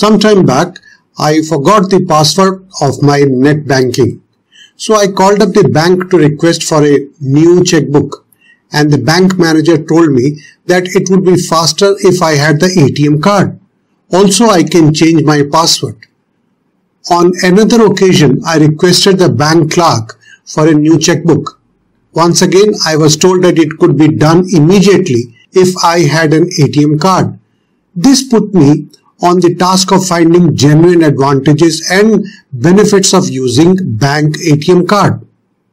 Some time back, I forgot the password of my net banking. So I called up the bank to request for a new checkbook, and the bank manager told me that it would be faster if I had the ATM card. Also, I can change my password. On another occasion, I requested the bank clerk for a new checkbook. Once again, I was told that it could be done immediately if I had an ATM card. This put me on the task of finding genuine advantages and benefits of using bank ATM card.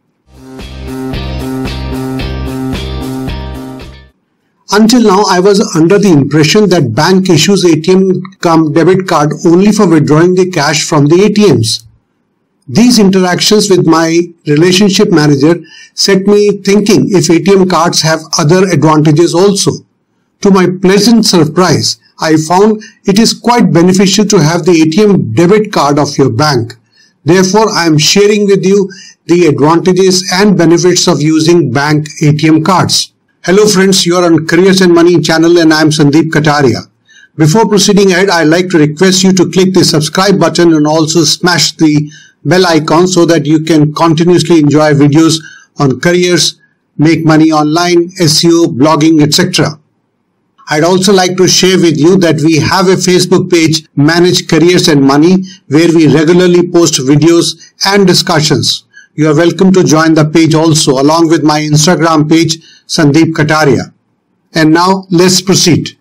Until now, I was under the impression that bank issues ATM cum debit card only for withdrawing the cash from the ATMs. These interactions with my relationship manager set me thinking if ATM cards have other advantages also. To my pleasant surprise, I found it is quite beneficial to have the ATM debit card of your bank. Therefore, I am sharing with you the advantages and benefits of using bank ATM cards. Hello friends, you are on Careers and Money channel and I am Sandeep Kataria. Before proceeding ahead, I would like to request you to click the subscribe button and also smash the bell icon so that you can continuously enjoy videos on careers, make money online, SEO, blogging, etc. I'd also like to share with you that we have a Facebook page, Manage Careers and Money, where we regularly post videos and discussions. You are welcome to join the page also, along with my Instagram page, Sandeep Kataria. And now, let's proceed.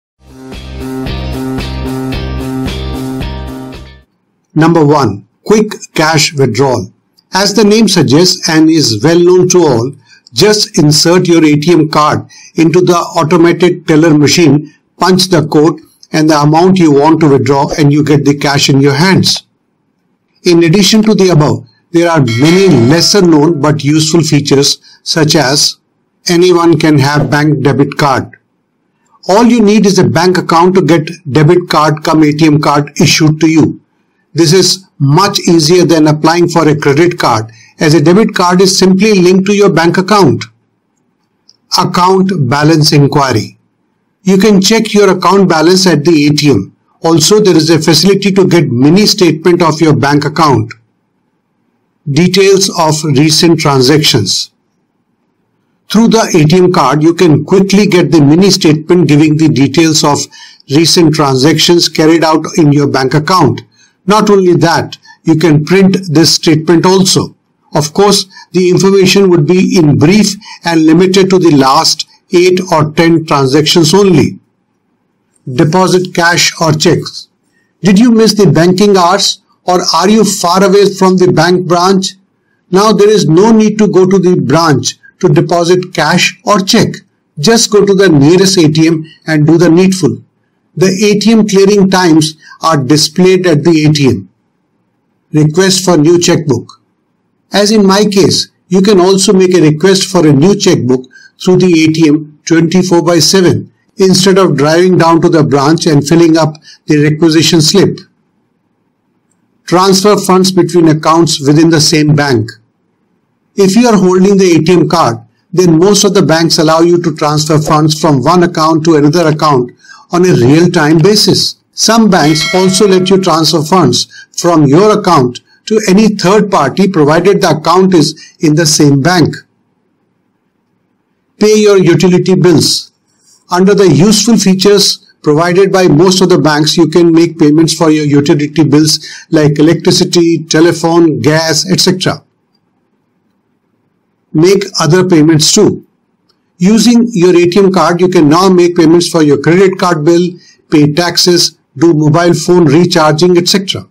Number 1. Quick cash withdrawal. As the name suggests and is well known to all, just insert your ATM card into the automated teller machine, punch the code and the amount you want to withdraw and you get the cash in your hands. In addition to the above, there are many lesser known but useful features such as anyone can have bank debit card. All you need is a bank account to get debit card cum ATM card issued to you. This is much easier than applying for a credit card, as a debit card is simply linked to your bank account. Account balance inquiry. You can check your account balance at the ATM. Also, there is a facility to get mini statement of your bank account. Details of recent transactions. Through the ATM card, you can quickly get the mini statement giving the details of recent transactions carried out in your bank account. Not only that, you can print this statement also. Of course, the information would be in brief and limited to the last 8 or 10 transactions only. Deposit cash or checks. Did you miss the banking hours or are you far away from the bank branch? Now there is no need to go to the branch to deposit cash or check. Just go to the nearest ATM and do the needful. The ATM clearing times are displayed at the ATM. Request for new checkbook. As in my case, you can also make a request for a new checkbook through the ATM 24/7 instead of driving down to the branch and filling up the requisition slip. Transfer funds between accounts within the same bank. If you are holding the ATM card, then most of the banks allow you to transfer funds from one account to another account on a real-time basis. Some banks also let you transfer funds from your account to any third party provided the account is in the same bank. Pay your utility bills. Under the useful features provided by most of the banks, you can make payments for your utility bills like electricity, telephone, gas, etc. Make other payments too. Using your ATM card, you can now make payments for your credit card bill, pay taxes, do mobile phone recharging, etc.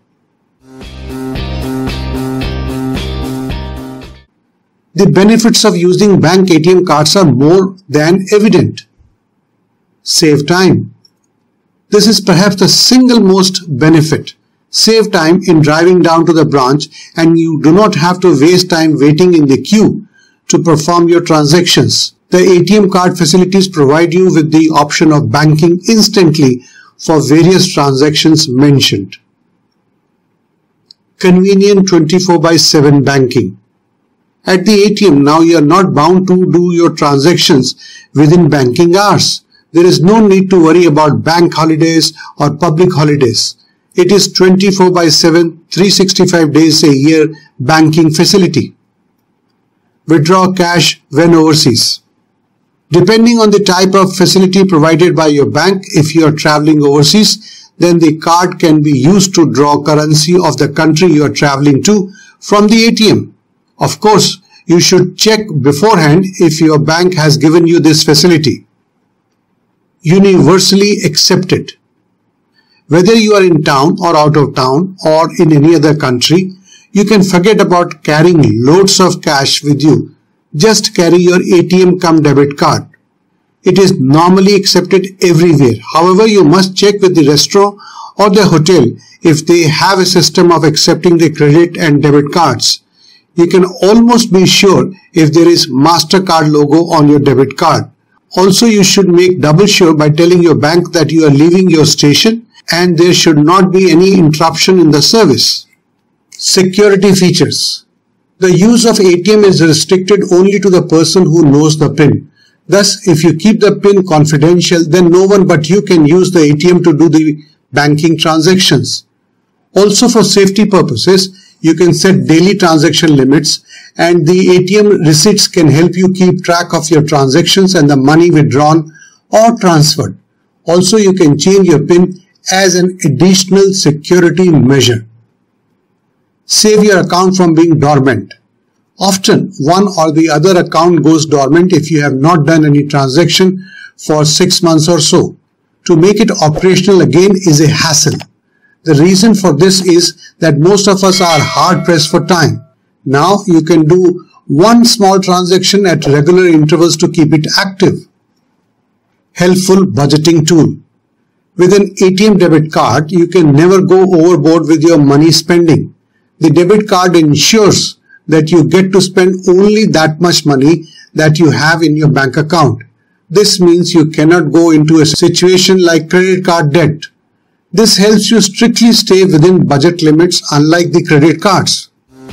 The benefits of using bank ATM cards are more than evident. Save time. This is perhaps the single most benefit. Save time in driving down to the branch and you do not have to waste time waiting in the queue to perform your transactions. The ATM card facilities provide you with the option of banking instantly for various transactions mentioned. Convenient 24/7 banking. At the ATM now you are not bound to do your transactions within banking hours. There is no need to worry about bank holidays or public holidays. It is 24/7, 365 days a year banking facility. Withdraw cash when overseas. Depending on the type of facility provided by your bank, if you are traveling overseas, then the card can be used to draw currency of the country you are traveling to from the ATM. Of course, you should check beforehand if your bank has given you this facility. Universally accepted. Whether you are in town or out of town or in any other country, you can forget about carrying loads of cash with you. Just carry your ATM cum debit card. It is normally accepted everywhere. However, you must check with the restaurant or the hotel if they have a system of accepting the credit and debit cards. You can almost be sure if there is MasterCard logo on your debit card. Also, you should make double sure by telling your bank that you are leaving your station and there should not be any interruption in the service. Security features. The use of ATM is restricted only to the person who knows the PIN. Thus, if you keep the PIN confidential, then no one but you can use the ATM to do the banking transactions. Also, for safety purposes, you can set daily transaction limits, and the ATM receipts can help you keep track of your transactions and the money withdrawn or transferred. Also, you can change your PIN as an additional security measure. Save your account from being dormant. Often, one or the other account goes dormant if you have not done any transaction for 6 months or so. To make it operational again is a hassle. The reason for this is that most of us are hard pressed for time. Now you can do one small transaction at regular intervals to keep it active. Helpful budgeting tool. With an ATM debit card, you can never go overboard with your money spending. The debit card ensures that you get to spend only that much money that you have in your bank account. This means you cannot go into a situation like credit card debt. This helps you strictly stay within budget limits, unlike the credit cards.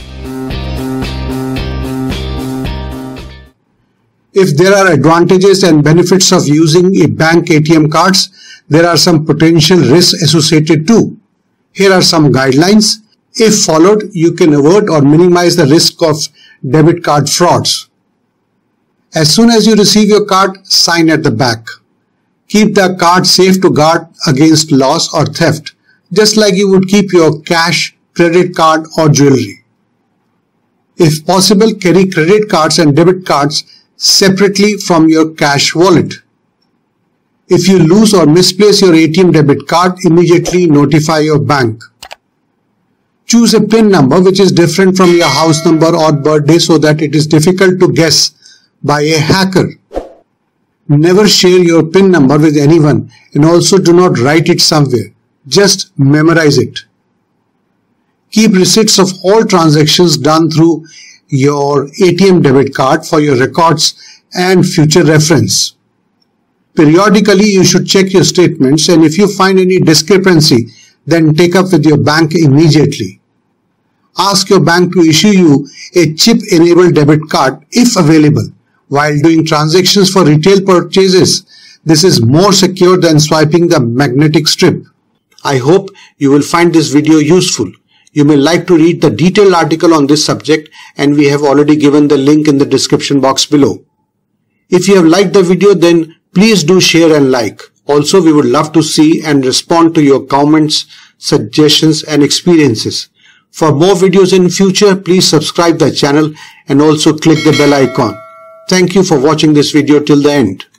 If there are advantages and benefits of using a bank ATM cards, there are some potential risks associated too. Here are some guidelines. If followed, you can avert or minimize the risk of debit card frauds. As soon as you receive your card, sign at the back. Keep the card safe to guard against loss or theft, just like you would keep your cash, credit card or jewelry. If possible, carry credit cards and debit cards separately from your cash wallet. If you lose or misplace your ATM debit card, immediately notify your bank. Choose a PIN number which is different from your house number or birthday so that it is difficult to guess by a hacker. Never share your PIN number with anyone, and also do not write it somewhere. Just memorize it. Keep receipts of all transactions done through your ATM debit card for your records and future reference. Periodically, you should check your statements, and if you find any discrepancy, then take up with your bank immediately. Ask your bank to issue you a chip-enabled debit card if available. While doing transactions for retail purchases, this is more secure than swiping the magnetic strip. I hope you will find this video useful. You may like to read the detailed article on this subject, and we have already given the link in the description box below. If you have liked the video, then please do share and like. Also, we would love to see and respond to your comments, suggestions and experiences. For more videos in future, please subscribe the channel and also click the bell icon. Thank you for watching this video till the end.